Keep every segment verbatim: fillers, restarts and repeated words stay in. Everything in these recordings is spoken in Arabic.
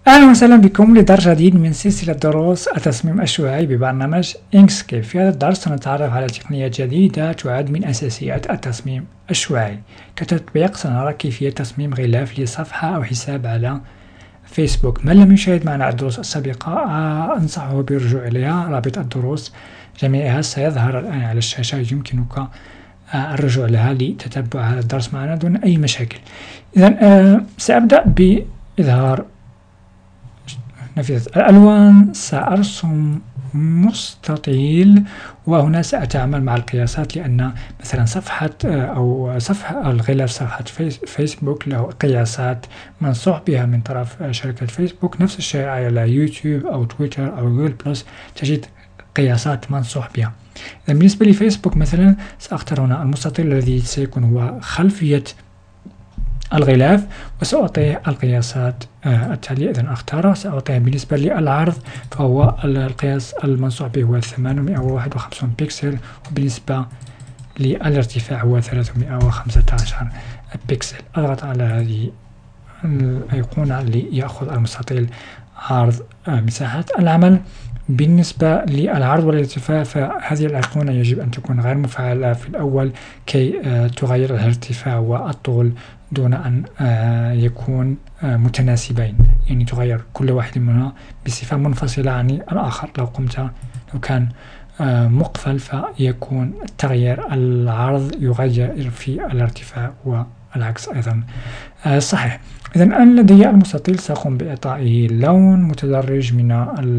أهلا وسهلا بكم لدرس جديد من سلسلة دروس التصميم الشعاعي ببرنامج إنكسكيب. في هذا الدرس سنتعرف على تقنية جديدة تعد من أساسيات التصميم الشعاعي. كتطبيق سنرى كيفية تصميم غلاف لصفحة أو حساب على فيسبوك. من لم يشاهد معنا الدروس السابقة آه أنصحه بالرجوع إليها. رابط الدروس جميعها سيظهر الآن على الشاشة، يمكنك آه الرجوع لها لتتبع هذا الدرس معنا دون أي مشاكل. إذن آه سأبدأ بإظهار نافذة الألوان. سأرسم مستطيل، وهنا سأتعامل مع القياسات لأن مثلا صفحة أو صفحة الغلاف صفحة فيسبوك له قياسات منصوح بها من طرف شركة فيسبوك. نفس الشيء على يوتيوب أو تويتر أو جوجل بلس تجد قياسات منصوح بها. بالنسبة لفيسبوك مثلا سأختار هنا المستطيل الذي سيكون هو خلفية الغلاف، وسأعطيه القياسات آه التالية. إذن أختاره سأعطيه بالنسبة للعرض فهو القياس المنصوح به هو ثمانمائة وواحد وخمسون بكسل، وبالنسبة للارتفاع هو ثلاثمائة وخمسة عشر بكسل. أضغط على هذه الأيقونة ليأخذ المستطيل عرض آه مساحة العمل. بالنسبة للعرض والارتفاع فهذه الأيقونة يجب أن تكون غير مفعلة في الأول كي آه تغير الارتفاع والطول دون أن آه يكون آه متناسبين، يعني تغير كل واحد منها بصفة منفصلة عن الآخر. لو قمت لو كان آه مقفل فيكون تغيير العرض يغير في الارتفاع والعكس أيضا آه صحيح. إذن أنا لدي المستطيل سأقوم بإعطائه لون متدرج من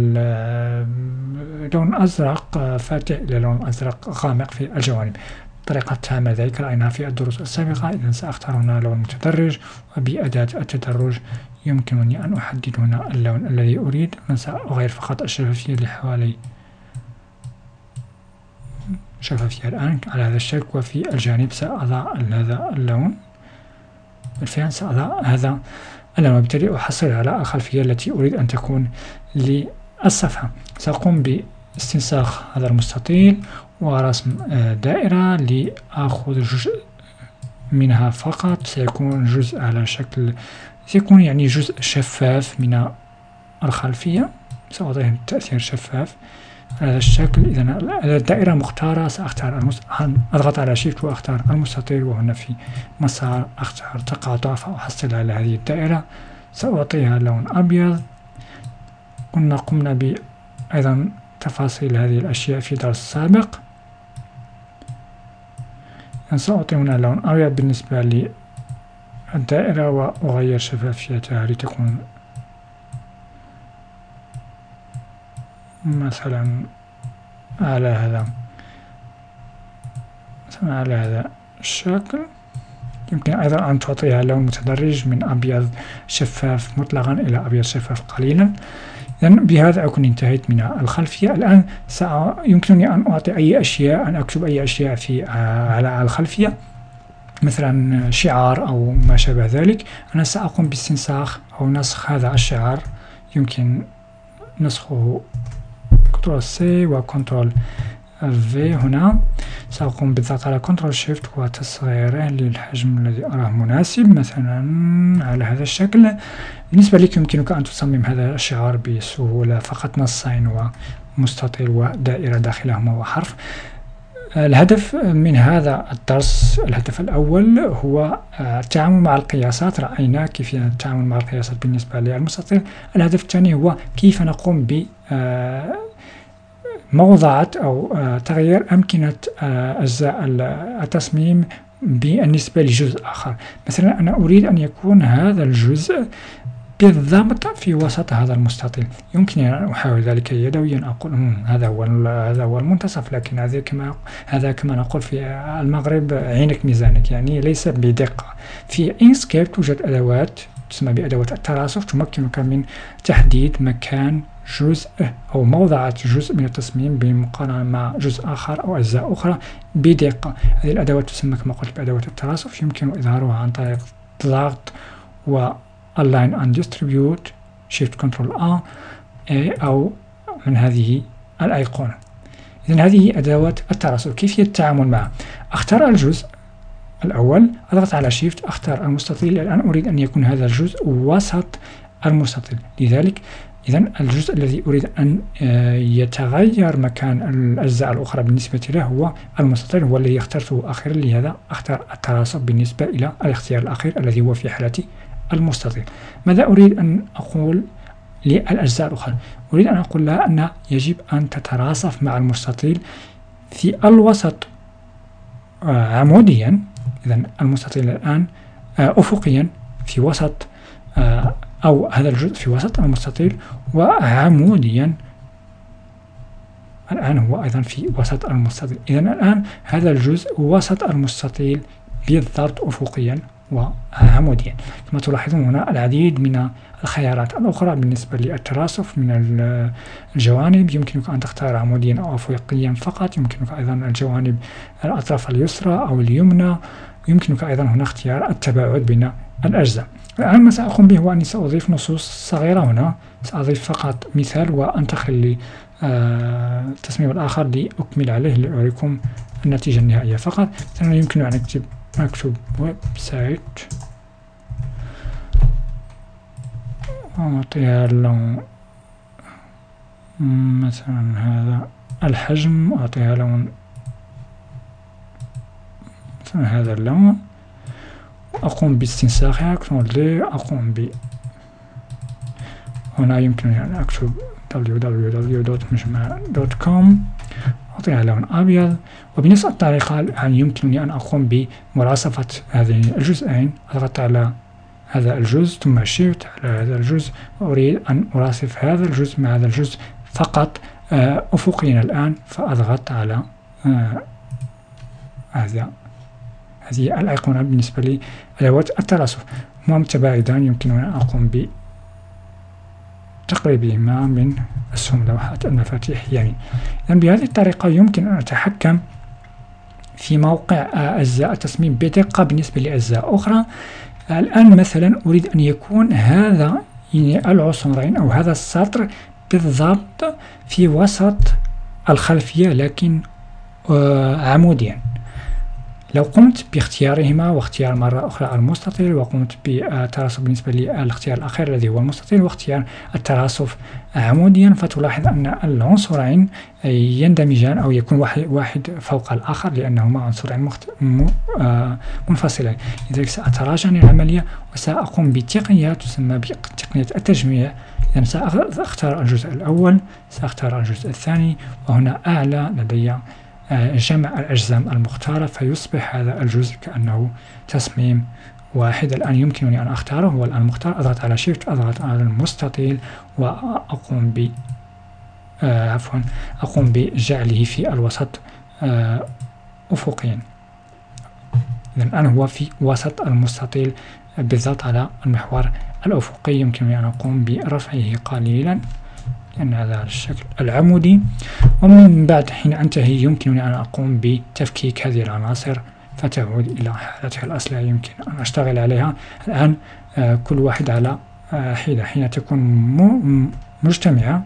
اللون أزرق فاتح إلى لون أزرق غامق في الجوانب. طريقة عمل ذلك رأيناها في الدروس السابقة. إذن سأختار هنا لون متدرج، وبأداة التدرج يمكنني أن أحدد هنا اللون الذي أريد. سأغير فقط الشفافية لحوالي شفافية الآن على هذا الشكل، وفي الجانب سأضع هذا اللون. بالفعل سأضع هذا اللون، وبالتالي أحصل على الخلفية التي أريد أن تكون للصفحة. سأقوم باستنساخ هذا المستطيل ورسم دائرة لأخذ جزء منها فقط. سيكون جزء على شكل سيكون يعني جزء شفاف من الخلفية. سأعطيه تأثير شفاف على هذا الشكل. إذا الدائرة مختارة سأختار المس... أضغط على شيفت وأختار المستطيل، وهنا في مسار أختار تقاطع فأحصل على هذه الدائرة. سأعطيها لون أبيض. كنا قمنا ب أيضا تفاصيل هذه الأشياء في درس سابق. سأعطي هنا لون أبيض بالنسبة للدائرة، وأغير شفافيتها لتكون مثلا على هذا مثلا على هذا الشكل. يمكن أيضا أن تعطيها لون متدرج من أبيض شفاف مطلقا إلى أبيض شفاف قليلا. إذن بهذا أكون انتهيت من الخلفية. الآن يمكنني أن أعطي أي أشياء، أن أكتب أي أشياء في على الخلفية، مثلا شعار أو ما شابه ذلك. أنا سأقوم باستنساخ أو نسخ هذا الشعار. يمكن نسخه كنترول سي وكنترول في. هنا سأقوم بالضغط على كنترول شيفت وتصغيره للحجم الذي أراه مناسب، مثلا على هذا الشكل. بالنسبة لك يمكنك أن تصمم هذا الشعار بسهولة، فقط نصين ومستطيل ودائرة داخلهما وحرف. الهدف من هذا الدرس، الهدف الأول هو التعامل مع القياسات. رأينا كيف التعامل مع القياسات بالنسبة للمستطيل. الهدف الثاني هو كيف نقوم ب موضعة أو تغيير أمكنة أجزاء التصميم بالنسبة لجزء آخر. مثلا أنا أريد أن يكون هذا الجزء بالضبط في وسط هذا المستطيل. يمكن أن أحاول ذلك يدويا، أقول هذا هو هذا هو المنتصف، لكن هذا كما هذا كما نقول في المغرب عينك ميزانك، يعني ليس بدقة. في إنكسكيب توجد أدوات تسمى بأدوات التراصف تمكنك من تحديد مكان جزء أو موضعة جزء من التصميم بالمقارنة مع جزء آخر أو أجزاء أخرى بدقة. هذه الأدوات تسمى كما قلت بأدوات التراصف. يمكن إظهارها عن طريق الضغط و Align and Distribute Shift Control A أو من هذه الأيقونة. إذن هذه أدوات التراصف. كيفية التعامل معها؟ أختار الجزء الأول، أضغط على شيفت، أختار المستطيل. الآن أريد أن يكون هذا الجزء وسط المستطيل. لذلك إذن الجزء الذي أريد أن يتغير مكان الأجزاء الأخرى بالنسبة له هو المستطيل، هو الذي اخترته أخيرا. لهذا أختار التناسب بالنسبة إلى الاختيار الأخير الذي هو في حالة المستطيل. ماذا أريد أن أقول للأجزاء الأخرى؟ أريد أن أقول لها أن يجب أن تتراصف مع المستطيل في الوسط عموديا. إذن المستطيل الآن أفقيا في وسط، أو هذا الجزء في وسط المستطيل، وعموديا الآن هو أيضا في وسط المستطيل. إذن الآن هذا الجزء وسط المستطيل بالضبط أفقيا وعموديا. كما تلاحظون هنا العديد من الخيارات الأخرى بالنسبة للتراصف من الجوانب. يمكنك أن تختار عموديا أو أفقيا فقط. يمكنك أيضا الجوانب الأطراف اليسرى أو اليمنى. يمكنك أيضا هنا اختيار التباعد بين الأجزاء. الآن ما سأقوم به هو أني سأضيف نصوص صغيرة هنا. سأضيف فقط مثال وأنتقل للتصميم الآخر لأكمل عليه لأريكم النتيجة النهائية فقط. مثلا يمكن أن أكتب أكتب ويب سايت وأعطيها اللون مثلا هذا الحجم، وأعطيها لون مثلا هذا اللون، وأقوم باستنساخها كنترول دي. أقوم ب هنا يمكنني أن أكتب دبليو دبليو دبليو دوت مجمع دوت كوم، أعطيها لون أبيض. وبنفس الطريقة الآن يمكنني أن أقوم بملاصفة هذين الجزئين. أضغط على هذا الجزء ثم شيفت على هذا الجزء، وأريد أن ألاصف هذا الجزء مع هذا الجزء فقط أفقيا الآن. فأضغط على هذا هذه الأيقونة بالنسبة لأدوات التلاصف. هما متباعدان، يمكنني أن أقوم بتقريبهما من أسهم لوحة المفاتيح يمين. إذن بهذه الطريقة يمكن أن أتحكم في موقع أجزاء التصميم بدقة بالنسبة لأجزاء أخرى. الآن مثلا أريد أن يكون هذا يعني العنصرين أو هذا السطر بالضبط في وسط الخلفية لكن عموديا. لو قمت باختيارهما واختيار مرة أخرى المستطيل، وقمت بالتراصف بالنسبة للاختيار الأخير الذي هو المستطيل، واختيار التراصف عموديا، فتلاحظ أن العنصرين يندمجان أو يكون واحد, واحد فوق الآخر لأنهما عنصرين مخت... م... آ... منفصلين. لذلك سأتراجع عن العملية وسأقوم بتقنية تسمى بتقنية التجميع. إذا سأختار الجزء الأول، سأختار الجزء الثاني، وهنا أعلى لدي جمع الأجزام المختارة، فيصبح هذا الجزء كأنه تصميم واحد. الآن يمكنني أن أختاره، هو الآن مختار. أضغط على شيفت، أضغط على المستطيل، وأقوم ب آه عفوا أقوم بجعله في الوسط آه أفقيا. إذن الآن هو في وسط المستطيل بالضبط على المحور الأفقي. يمكنني أن أقوم برفعه قليلا لأن هذا الشكل العمودي، ومن بعد حين أنتهي يمكنني أن أقوم بتفكيك هذه العناصر فتعود إلى حالتها الأصلية. يمكن أن أشتغل عليها الآن آه كل واحد على آه حيدة. حين تكون مجتمعة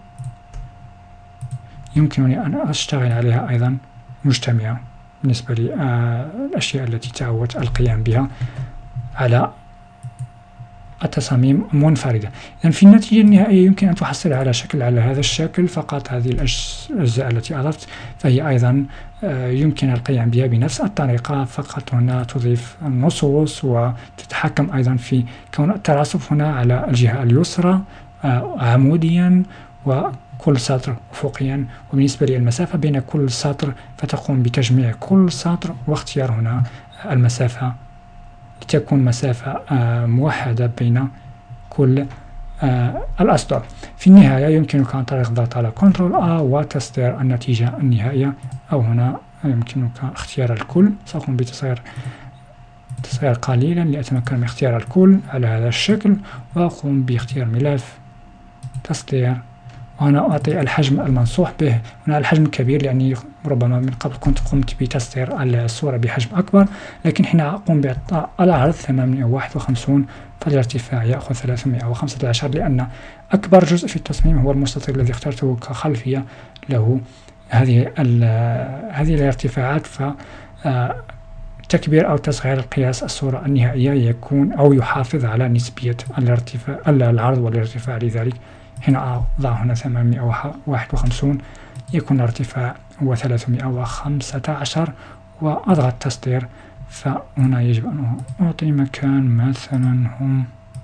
يمكنني أن أشتغل عليها أيضا مجتمعة بالنسبة للأشياء آه التي تعودت القيام بها على التصاميم منفردة. إذن في النتيجة النهائية يمكن أن تحصل على شكل على هذا الشكل فقط. هذه الأجزاء التي أضفت فهي أيضا يمكن القيام بها بنفس الطريقة، فقط هنا تضيف النصوص وتتحكم أيضا في كون التراصف هنا على الجهة اليسرى عموديا وكل سطر أفقيا. وبالنسبة للمسافة بين كل سطر فتقوم بتجميع كل سطر واختيار هنا المسافة لتكون مسافة آه موحدة بين كل آه الأسطر. في النهاية يمكنك عن طريق الضغط على كنترول آ وتصدير النتيجة النهائية، أو هنا يمكنك اختيار الكل. سأقوم بتصغير تصغير قليلا لأتمكن من اختيار الكل على هذا الشكل، وأقوم باختيار ملف تصدير، وهنا أعطي الحجم المنصوح به. هنا الحجم كبير لأني ربما من قبل كنت قمت بتصدير الصورة بحجم أكبر، لكن حين أقوم بإعطاء العرض ثمانمائة وواحد وخمسين فالارتفاع يأخذ ثلاثمائة وخمسة عشر، لأن أكبر جزء في التصميم هو المستطيل الذي اخترته كخلفية له هذه هذه الارتفاعات. ف تكبير أو تصغير قياس الصورة النهائية يكون أو يحافظ على نسبية الارتفاع العرض والارتفاع. لذلك هنا أضع هنا ثمانمائة وواحد وخمسون، يكون الارتفاع هو ثلاثمائة وخمسة عشر، وأضغط تصدير. فهنا يجب أن أعطي مكان مثلا هم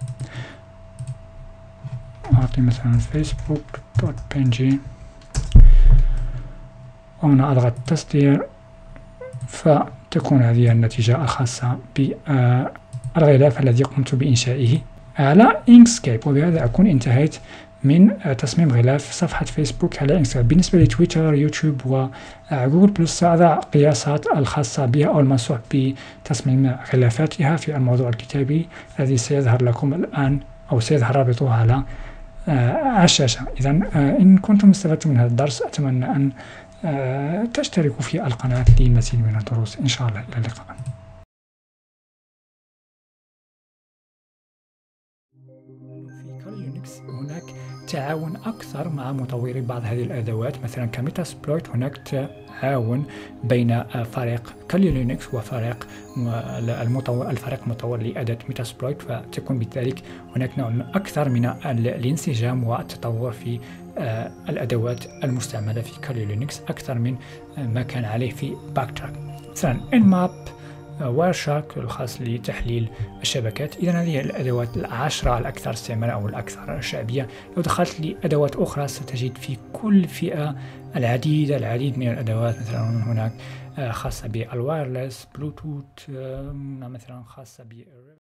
أعطي مثلا فيسبوك دوت بنجي، وهنا أضغط تصدير، فتكون هذه النتيجة الخاصة بالغلاف الذي قمت بإنشائه على إنكسكيب. وبهذا أكون انتهيت من تصميم غلاف صفحة فيسبوك على إنكسكيب. بالنسبة لتويتر، يوتيوب وجوجل بلس سأضع قياسات الخاصة بها أو المنصوح بتصميم غلافاتها في الموضوع الكتابي الذي سيظهر لكم الآن أو سيظهر رابطه على على الشاشة. إذا إن كنتم استفدتم من هذا الدرس أتمنى أن تشتركوا في القناة لمزيد من الدروس إن شاء الله. إلى اللقاء. في كالي لينكس هناك تعاون أكثر مع مطوري بعض هذه الأدوات، مثلا كميتاسبلويت هناك تعاون بين فريق كالي لينكس وفريق المطور الفريق المطور لأداة ميتاسبلويت، فتكون بالتالي هناك نوع أكثر من الانسجام والتطور في الأدوات المستعملة في كالي لينكس أكثر من ما كان عليه في باكتراك. مثلا انماب، وايرشارك الخاص لتحليل الشبكات. إذا هذه الأدوات العشرة الأكثر استعمالا أو الأكثر شعبية. لو دخلت لأدوات أخرى ستجد في كل فئة العديد العديد من الأدوات، مثلا هناك خاصة بالوايرلس، بلوتوث، مثلا خاصة ب